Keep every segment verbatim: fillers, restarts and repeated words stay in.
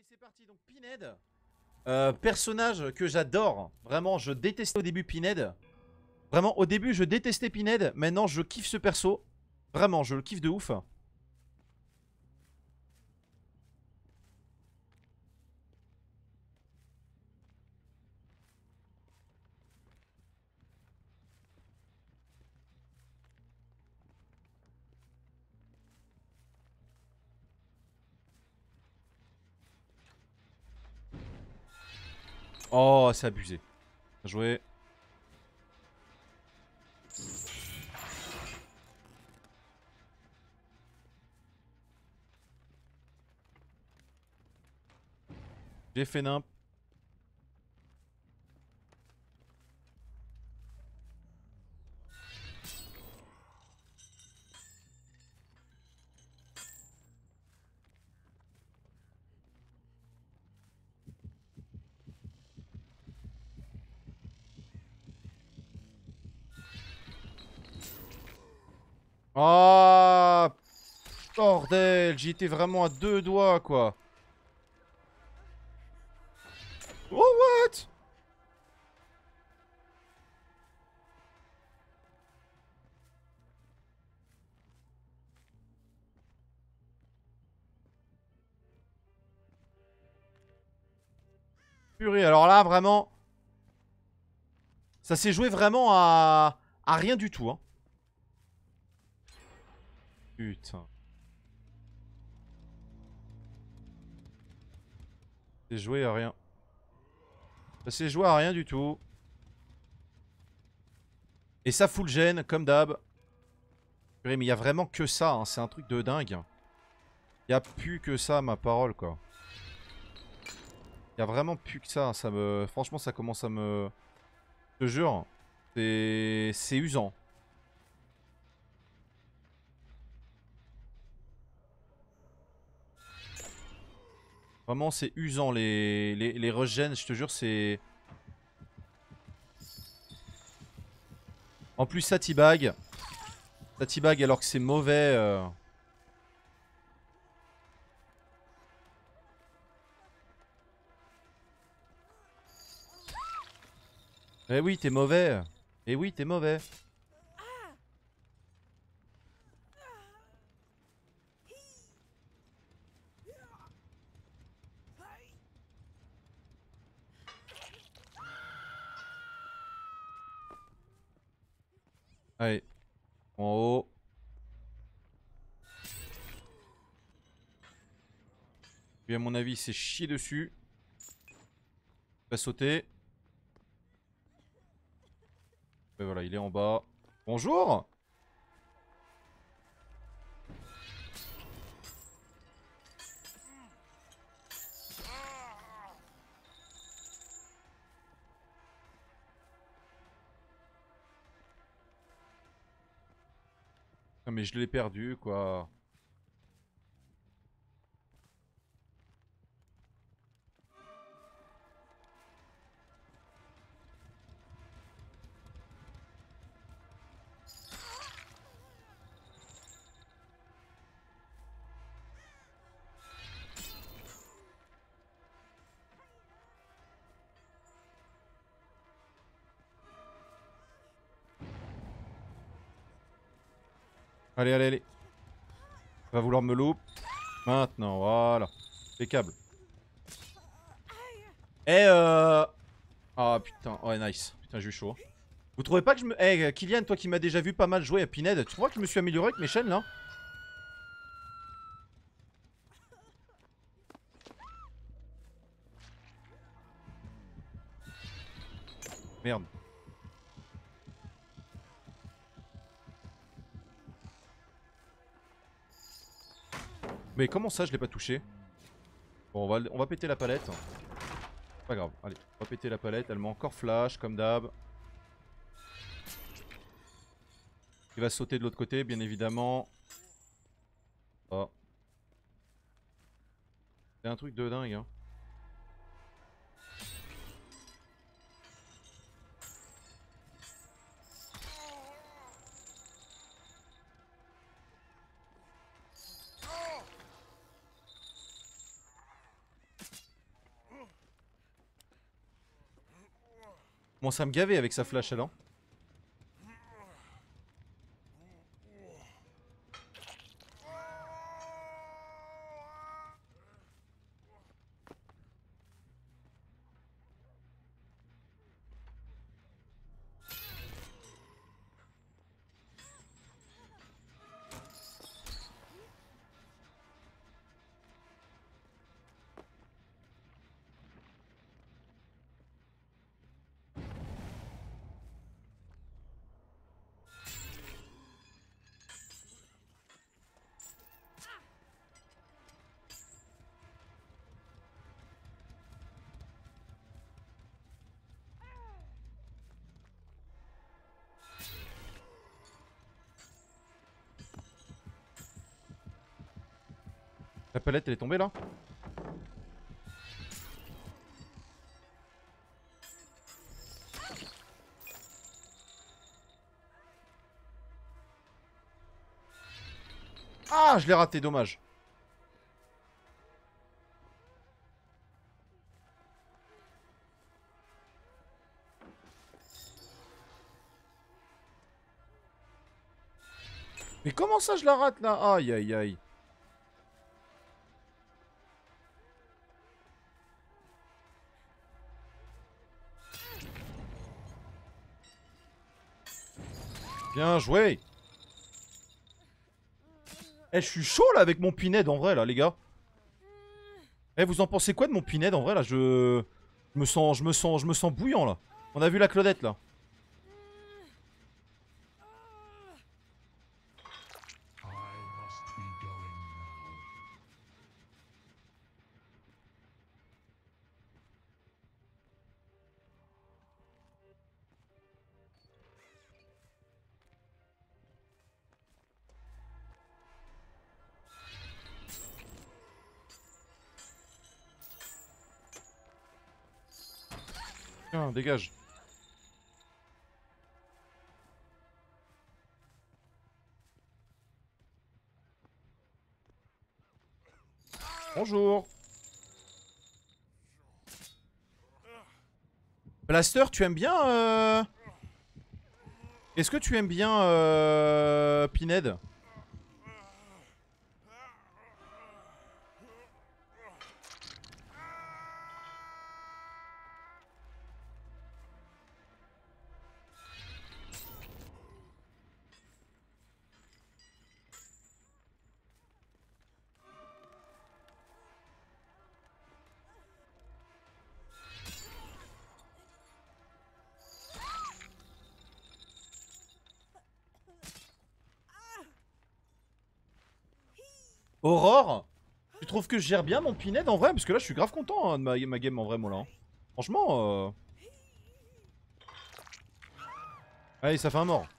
allez, c'est parti. Donc Pinhead, euh, personnage que j'adore. Vraiment, je détestais au début Pinhead. Vraiment, au début, je détestais Pinhead. Maintenant, je kiffe ce perso. Vraiment, je le kiffe de ouf. Oh, c'est abusé. Bien joué. J'ai fait nimp. Oh, bordel, j'y étais vraiment à deux doigts, quoi. Oh, what? Purée, alors là, vraiment... Ça s'est joué vraiment à... à rien du tout, hein. Putain. C'est joué à rien. Ça s'est joué à rien du tout. Et ça fout le gène, comme d'hab. Purée, mais il y a vraiment que ça, hein. C'est un truc de dingue. Il y a plus que ça, ma parole, quoi. Il y a vraiment plus que ça. Ça me... Franchement, ça commence à me... Je te jure. C'est... C'est usant. Vraiment, c'est usant, les, les, les regen, je te jure, c'est... En plus, ça t-bag. Ça t-bag alors que c'est mauvais. Euh... Eh oui, t'es mauvais. Eh oui, t'es mauvais. Allez. En haut. Lui, à mon avis, il s'est chié dessus. Il va sauter. Et voilà, il est en bas. Bonjour. Non mais je l'ai perdu, quoi. Allez, allez, allez. Va vouloir me loup. Maintenant, voilà. Impeccable. Eh euh... Ah putain, ouais nice. Putain, j'ai eu chaud. Vous trouvez pas que je me... Eh Kylian, toi qui m'as déjà vu pas mal jouer à Pinhead, tu crois que je me suis amélioré avec mes chaînes là? Merde. Mais comment ça je l'ai pas touché? Bon, on va, on va péter la palette. Pas grave, allez, on va péter la palette. Elle m'a encore flash, comme d'hab. Il va sauter de l'autre côté, bien évidemment. Oh. C'est un truc de dingue, hein. Commence à me gaver avec sa flash, elle, hein. La palette, elle est tombée là? Ah, je l'ai raté, dommage. Mais comment ça je la rate là? Aïe aïe aïe. Bien joué. Eh, je suis chaud là avec mon pinhead en vrai là les gars. Eh, vous en pensez quoi de mon pinhead en vrai là? Je... je me sens, je me sens, je me sens bouillant là. On a vu la Claudette là. Tiens, dégage. Bonjour. Blaster, tu aimes bien euh... Est-ce que tu aimes bien euh... Pinhead? Aurore? Tu trouves que je gère bien mon Pinhead en vrai? Parce que là je suis grave content hein, de ma, ma game en vrai moi là. Hein. Franchement... Euh... Allez, ça fait un mort.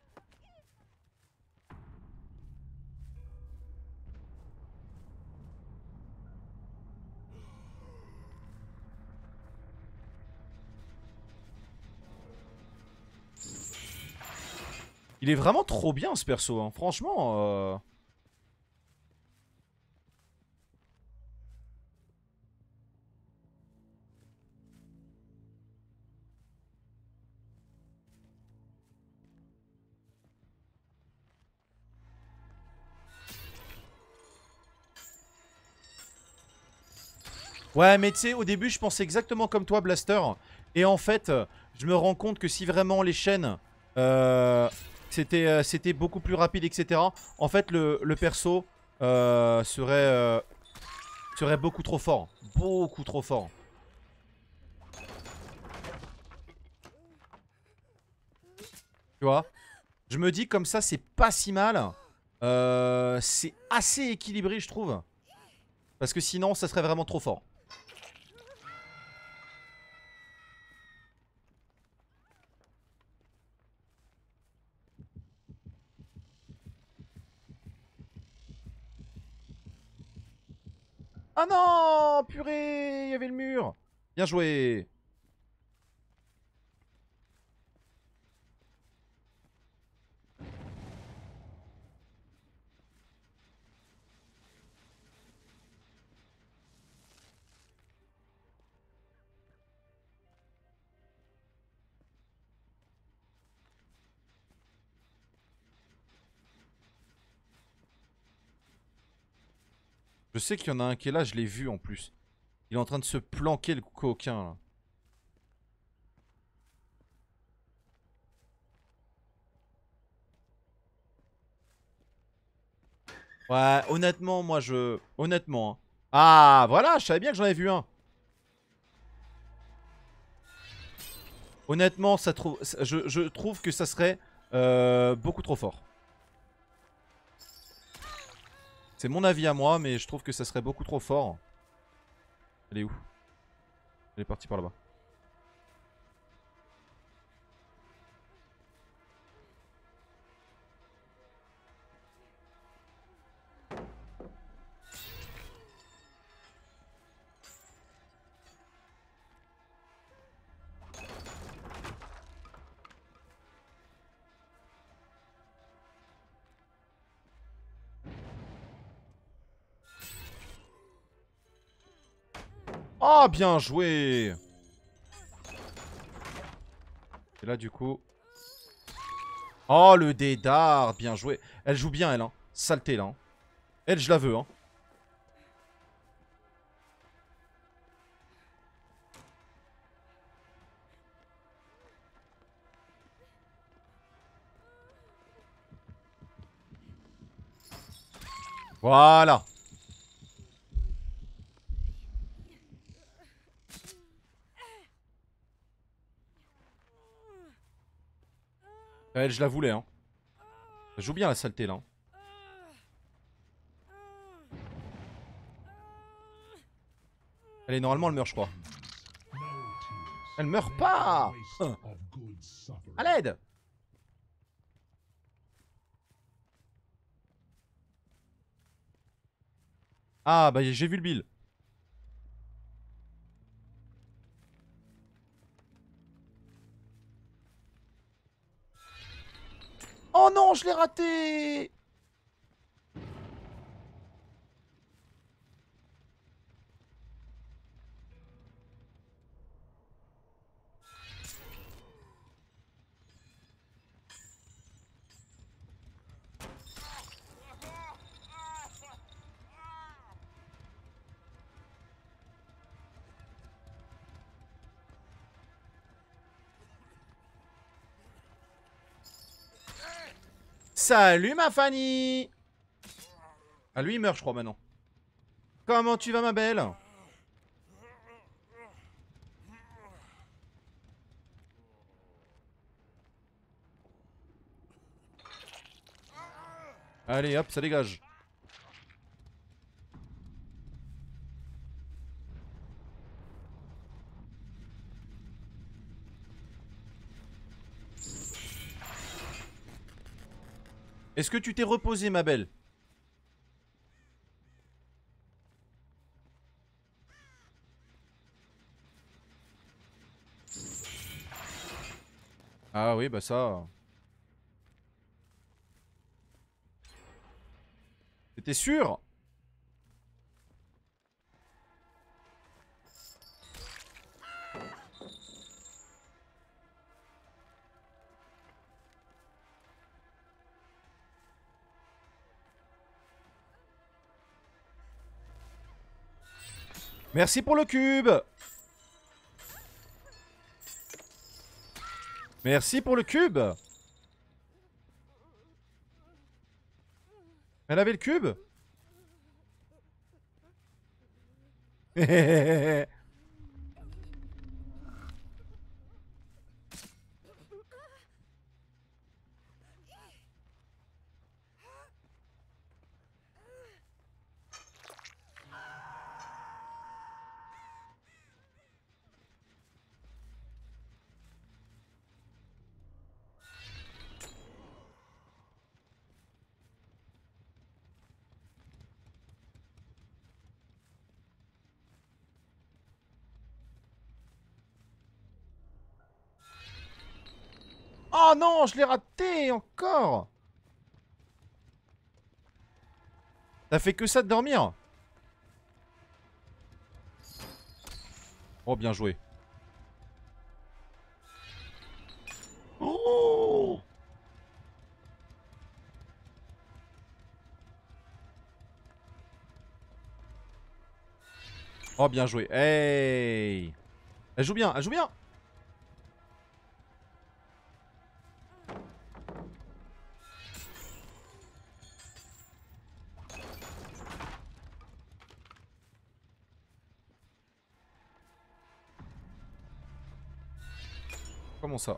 Il est vraiment trop bien ce perso, hein. Franchement. Euh... Ouais, mais tu sais, au début, je pensais exactement comme toi, Blaster. Et en fait, je me rends compte que si vraiment les chaînes, euh, c'était euh, c'était beaucoup plus rapide, et cetera. En fait, le, le perso euh, serait, euh, serait beaucoup trop fort. Beaucoup trop fort. Tu vois? Je me dis comme ça, c'est pas si mal. Euh, c'est assez équilibré, je trouve. Parce que sinon, ça serait vraiment trop fort. Ah non, purée, il y avait le mur. Bien joué. Je sais qu'il y en a un qui est là, je l'ai vu en plus. Il est en train de se planquer le coquin là. Ouais, honnêtement, moi je... Honnêtement. Hein. Ah, voilà, je savais bien que j'en avais vu un. Honnêtement, ça trou... je, je trouve que ça serait euh, beaucoup trop fort. C'est mon avis à moi, mais je trouve que ça serait beaucoup trop fort. Elle est où? Elle est partie par là-bas. Oh, bien joué! Et là, du coup... Oh, le dédard! Bien joué. Elle joue bien, elle, hein. Saleté, là. Hein. Elle, je la veux, hein. Voilà. Elle, je la voulais, hein. Elle joue bien, la saleté, là. Hein. Allez, normalement, elle meurt, je crois. Elle meurt pas. Hein. À l'aide. Ah, bah, j'ai vu le bill. Oh non, je l'ai raté. Salut, ma Fanny. Ah, lui, il meurt, je crois, maintenant. Comment tu vas, ma belle? Allez, hop, ça dégage. Est-ce que tu t'es reposé, ma belle? Ah oui, bah ça... T'étais sûr? Merci pour le cube. Merci pour le cube. Elle avait le cube. Oh non, je l'ai raté encore. T'as fait que ça de dormir? Oh, bien joué. Oh! Oh, bien joué. Hey. Elle joue bien, elle joue bien. Comment ça?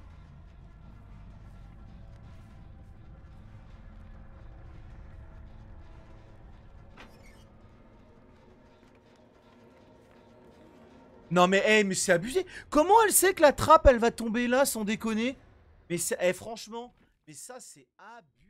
Non mais, hey, mais c'est abusé. Comment elle sait que la trappe, elle va tomber là sans déconner? Mais c'est, eh, franchement, mais ça c'est abusé.